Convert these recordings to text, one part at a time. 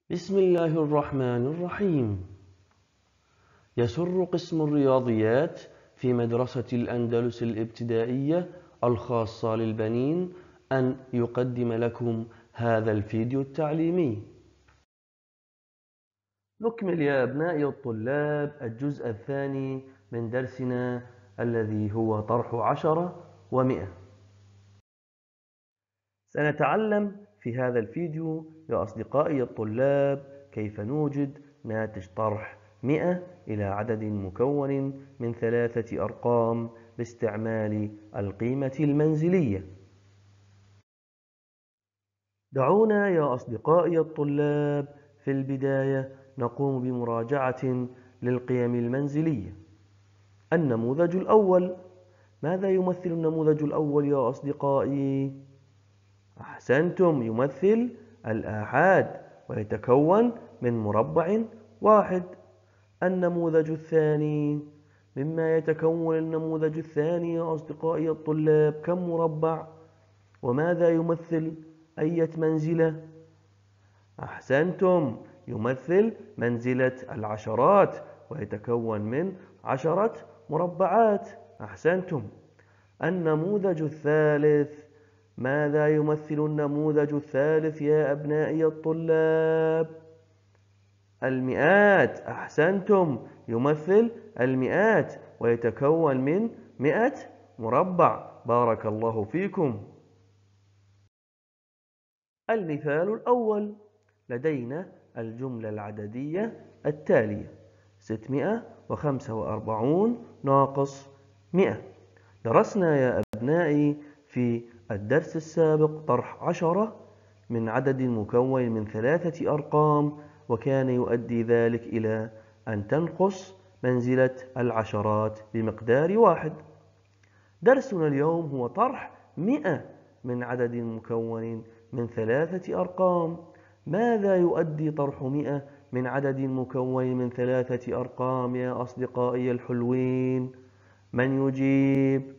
بسم الله الرحمن الرحيم. يسر قسم الرياضيات في مدرسة الأندلس الابتدائية الخاصة للبنين أن يقدم لكم هذا الفيديو التعليمي. نكمل يا أبنائي الطلاب الجزء الثاني من درسنا الذي هو طرح 10 و100. سنتعلم في هذا الفيديو يا أصدقائي الطلاب كيف نوجد ناتج طرح 100 إلى عدد مكون من 3 أرقام باستعمال القيمة المنزلية. دعونا يا أصدقائي الطلاب في البداية نقوم بمراجعة للقيم المنزلية. النموذج الأول، ماذا يمثل النموذج الأول يا أصدقائي؟ أحسنتم، يمثل الآحاد ويتكون من مربع واحد. النموذج الثاني، مما يتكون النموذج الثاني يا أصدقائي الطلاب؟ كم مربع؟ وماذا يمثل؟ أية منزلة؟ أحسنتم، يمثل منزلة العشرات ويتكون من 10 مربعات. أحسنتم. النموذج الثالث، ماذا يمثل النموذج الثالث يا أبنائي الطلاب؟ المئات. أحسنتم، يمثل المئات ويتكون من 100 مربع. بارك الله فيكم. المثال الأول، لدينا الجملة العددية التالية: 645 ناقص 100. درسنا يا أبنائي في الدرس السابق طرح 10 من عدد مكون من 3 أرقام، وكان يؤدي ذلك إلى أن تنقص منزلة العشرات بمقدار 1. درسنا اليوم هو طرح 100 من عدد مكون من 3 أرقام. ماذا يؤدي طرح 100 من عدد مكون من 3 أرقام يا أصدقائي الحلوين؟ من يجيب؟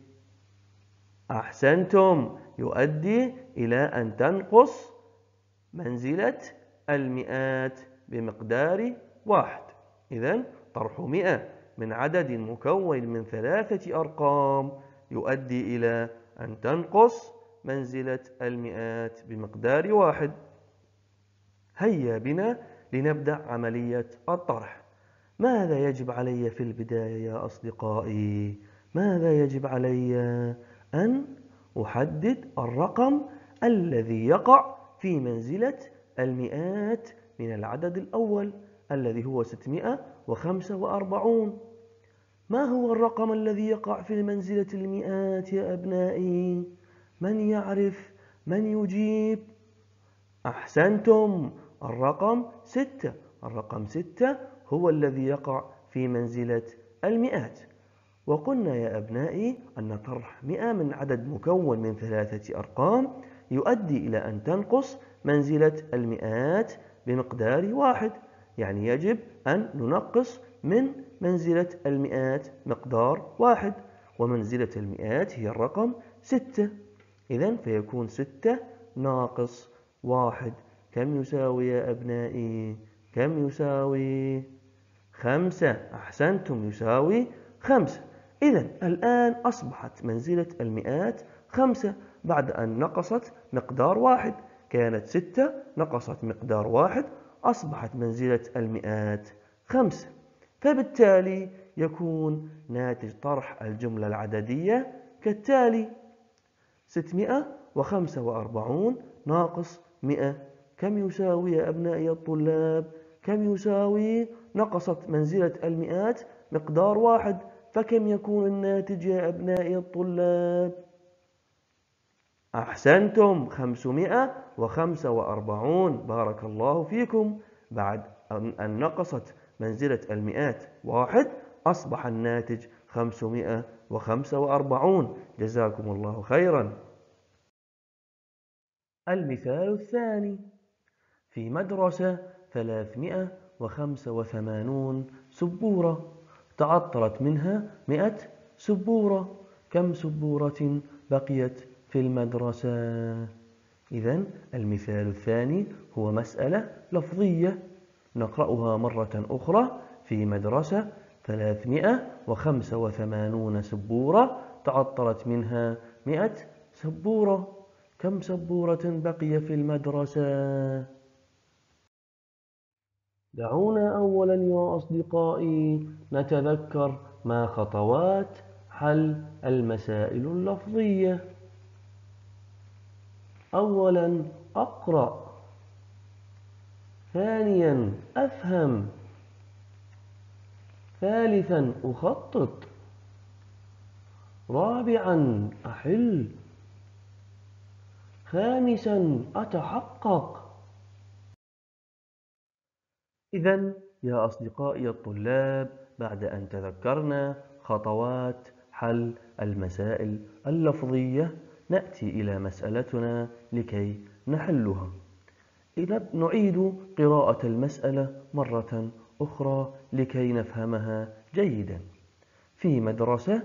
أحسنتم، يؤدي إلى أن تنقص منزلة المئات بمقدار 1. إذن طرح 100 من عدد مكون من 3 أرقام يؤدي إلى أن تنقص منزلة المئات بمقدار 1. هيا بنا لنبدأ عملية الطرح. ماذا يجب علي في البداية يا أصدقائي؟ ماذا يجب علي؟ أن أحدد الرقم الذي يقع في منزلة المئات من العدد الأول الذي هو 645. ما هو الرقم الذي يقع في منزلة المئات يا أبنائي؟ من يعرف؟ من يجيب؟ أحسنتم، الرقم 6. الرقم 6 هو الذي يقع في منزلة المئات. وقلنا يا أبنائي أن طرح 100 من عدد مكون من 3 أرقام يؤدي إلى أن تنقص منزلة المئات بمقدار 1. يعني يجب أن ننقص من منزلة المئات مقدار 1، ومنزلة المئات هي الرقم 6. إذن فيكون 6 ناقص 1 كم يساوي يا أبنائي؟ كم يساوي؟ 5. أحسنتم، يساوي 5. إذن الآن أصبحت منزلة المئات 5 بعد أن نقصت مقدار 1. كانت 6 نقصت مقدار 1، أصبحت منزلة المئات 5. فبالتالي يكون ناتج طرح الجملة العددية كالتالي: 645 ناقص 100 كم يساوي يا أبنائي الطلاب؟ كم يساوي؟ نقصت منزلة المئات مقدار 1، فكم يكون الناتج يا أبنائي الطلاب؟ أحسنتم، 545. بارك الله فيكم. بعد أن نقصت منزلة المئات 1 أصبح الناتج 545. جزاكم الله خيرا. المثال الثاني: في مدرسة 385 سبورة، تعطلت منها 100 سبورة. كم سبورة بقيت في المدرسة؟ إذن المثال الثاني هو مسألة لفظية نقرأها مرة أخرى. في مدرسة 385 سبورة، تعطلت منها 100 سبورة. كم سبورة بقي في المدرسة؟ دعونا أولا يا أصدقائي نتذكر ما خطوات حل المسائل اللفظية. أولا أقرأ، ثانيا أفهم، ثالثا أخطط، رابعا أحل، خامسا أتحقق. إذن يا أصدقائي الطلاب، بعد أن تذكرنا خطوات حل المسائل اللفظية، نأتي إلى مسألتنا لكي نحلها. إذا نعيد قراءة المسألة مرة أخرى لكي نفهمها جيدا. في مدرسة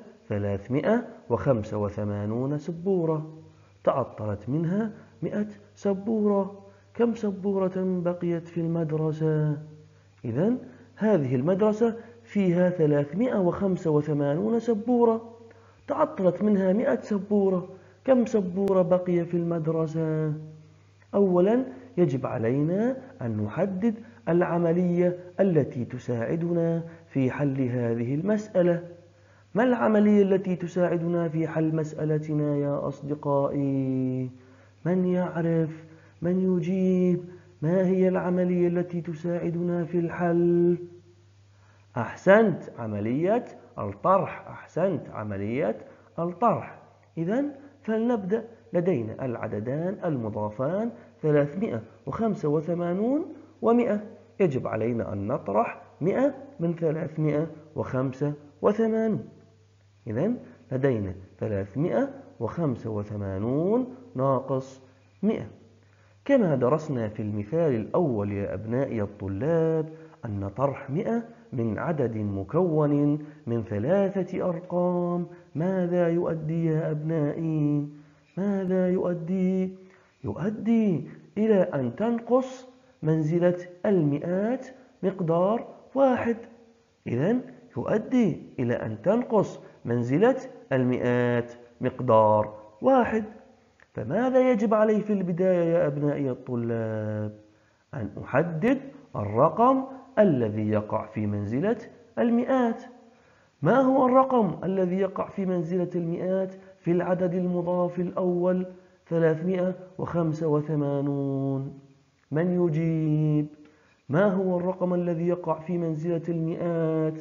385 سبورة، تعطلت منها 100 سبورة. كم سبورة بقيت في المدرسة؟ إذن هذه المدرسة فيها 385 سبورة، تعطلت منها 100 سبورة. كم سبورة بقي في المدرسة؟ أولا يجب علينا أن نحدد العملية التي تساعدنا في حل هذه المسألة. ما العملية التي تساعدنا في حل مسألتنا يا أصدقائي؟ من يعرف؟ من يجيب؟ ما هي العملية التي تساعدنا في الحل؟ أحسنت، عملية الطرح. أحسنت، عملية الطرح. إذن فلنبدأ. لدينا العددان المضافان 385 و100. يجب علينا أن نطرح 100 من 385. إذن لدينا 385 ناقص 100. كما درسنا في المثال الأول يا أبنائي الطلاب، أن طرح 100 من عدد مكون من 3 أرقام ماذا يؤدي يا أبنائي؟ ماذا يؤدي؟ يؤدي إلى أن تنقص منزلة المئات مقدار 1. إذن يؤدي إلى أن تنقص منزلة المئات مقدار 1. فماذا يجب علي في البداية يا أبنائي الطلاب؟ أن أحدد الرقم الذي يقع في منزلة المئات. ما هو الرقم الذي يقع في منزلة المئات في العدد المضاف الأول 385؟ من يجيب؟ ما هو الرقم الذي يقع في منزلة المئات؟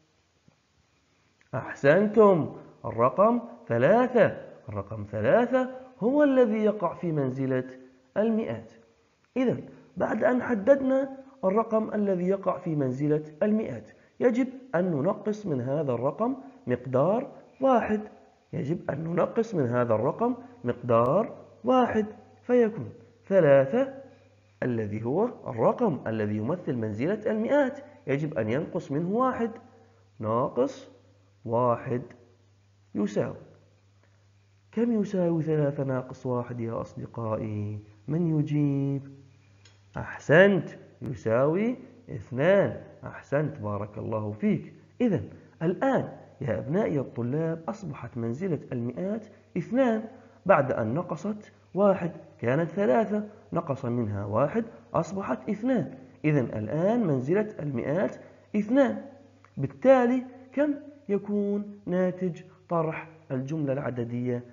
أحسنتم، الرقم 3. الرقم 3 هو الذي يقع في منزلة المئات. إذن بعد أن حددنا الرقم الذي يقع في منزلة المئات، يجب أن ننقص من هذا الرقم مقدار 1. يجب أن ننقص من هذا الرقم مقدار 1، فيكون 3 الذي هو الرقم الذي يمثل منزلة المئات، يجب أن ينقص منه 1. ناقص 1 يساوي كم؟ يساوي 3 ناقص 1 يا أصدقائي. من يجيب؟ أحسنت، يساوي 2. أحسنت، بارك الله فيك. إذن الآن يا أبنائي الطلاب أصبحت منزلة المئات 2 بعد أن نقصت 1. كانت 3، نقص منها 1 أصبحت 2. إذن الآن منزلة المئات 2. بالتالي كم يكون ناتج طرح الجملة العددية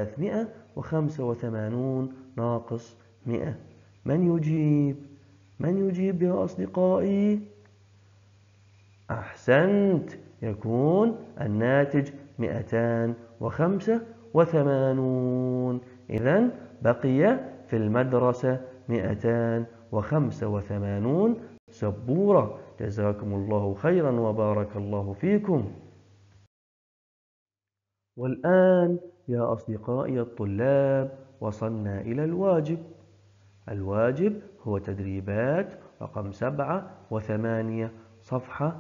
385 ناقص 100؟ من يجيب؟ من يجيب يا أصدقائي؟ أحسنت، يكون الناتج 285. إذن بقي في المدرسة 285 سبورة. جزاكم الله خيرا وبارك الله فيكم. والآن يا أصدقائي الطلاب وصلنا إلى الواجب. الواجب هو تدريبات رقم 7 و8، صفحة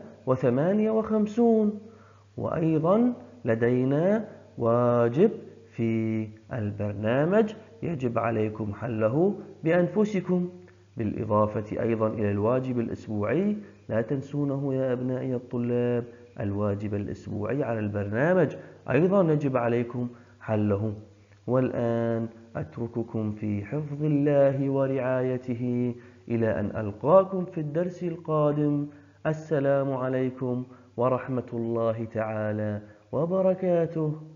258. وأيضا لدينا واجب في البرنامج يجب عليكم حله بأنفسكم، بالإضافة أيضا إلى الواجب الأسبوعي. لا تنسونه يا أبنائي الطلاب، الواجب الأسبوعي على البرنامج أيضا يجب عليكم حله. والآن أترككم في حفظ الله ورعايته إلى أن ألقاكم في الدرس القادم. السلام عليكم ورحمة الله تعالى وبركاته.